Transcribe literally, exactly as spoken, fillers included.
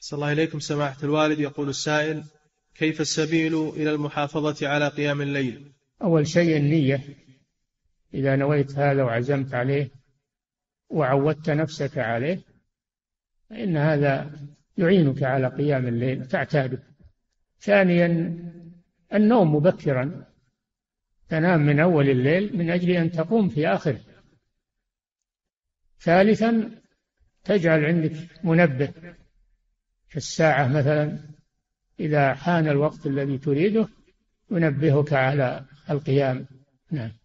صلى الله إليكم سماحة الوالد. يقول السائل: كيف السبيل إلى المحافظة على قيام الليل؟ أول شيء النية، إذا نويت هذا وعزمت عليه وعودت نفسك عليه فإن هذا يعينك على قيام الليل، تعتاده. ثانيا النوم مبكرا، تنام من أول الليل من أجل أن تقوم في آخره. ثالثا تجعل عندك منبه في الساعة مثلا، إذا حان الوقت الذي تريده ينبهك على القيام. نعم.